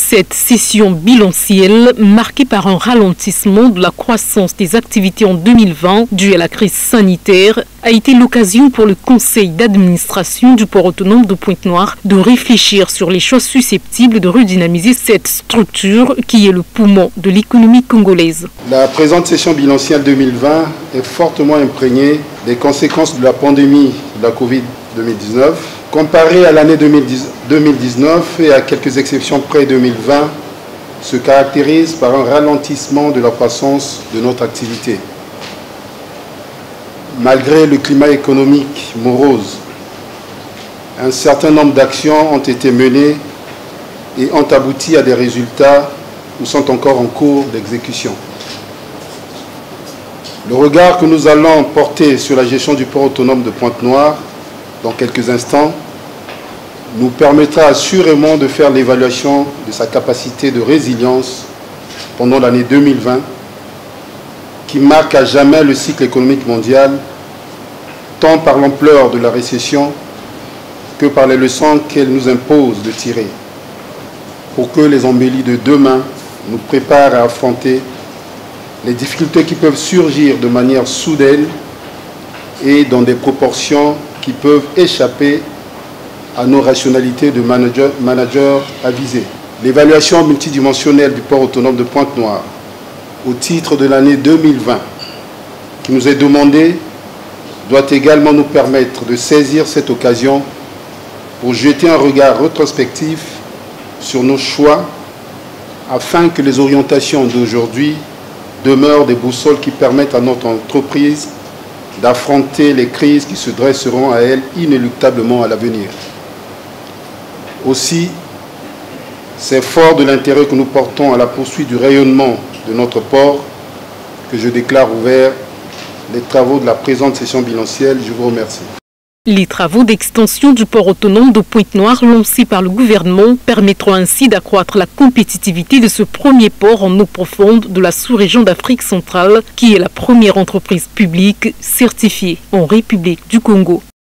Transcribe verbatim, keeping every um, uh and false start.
Cette session bilancielle, marquée par un ralentissement de la croissance des activités en deux mille vingt due à la crise sanitaire, a été l'occasion pour le conseil d'administration du port autonome de Pointe-Noire de réfléchir sur les choses susceptibles de redynamiser cette structure qui est le poumon de l'économie congolaise. La présente session bilancielle deux mille vingt est fortement imprégnée des conséquences de la pandémie de la Covid deux mille dix-neuf. Comparé à l'année deux mille dix-neuf et à quelques exceptions près deux mille vingt, se caractérise par un ralentissement de la croissance de notre activité. Malgré le climat économique morose, un certain nombre d'actions ont été menées et ont abouti à des résultats ou sont encore en cours d'exécution. Le regard que nous allons porter sur la gestion du port autonome de Pointe-Noire dans quelques instants nous permettra assurément de faire l'évaluation de sa capacité de résilience pendant l'année deux mille vingt, qui marque à jamais le cycle économique mondial, tant par l'ampleur de la récession que par les leçons qu'elle nous impose de tirer, pour que les embellis de demain nous préparent à affronter les difficultés qui peuvent surgir de manière soudaine et dans des proportions qui peuvent échapper à nos rationalités de manager, manager avisés. L'évaluation multidimensionnelle du port autonome de Pointe-Noire au titre de l'année deux mille vingt qui nous est demandée doit également nous permettre de saisir cette occasion pour jeter un regard rétrospectif sur nos choix afin que les orientations d'aujourd'hui demeurent des boussoles qui permettent à notre entreprise d'affronter les crises qui se dresseront à elle inéluctablement à l'avenir. Aussi, c'est fort de l'intérêt que nous portons à la poursuite du rayonnement de notre port que je déclare ouvert les travaux de la présente session bilancielle. Je vous remercie. Les travaux d'extension du port autonome de Pointe-Noire lancés par le gouvernement permettront ainsi d'accroître la compétitivité de ce premier port en eau profonde de la sous-région d'Afrique centrale, qui est la première entreprise publique certifiée en République du Congo.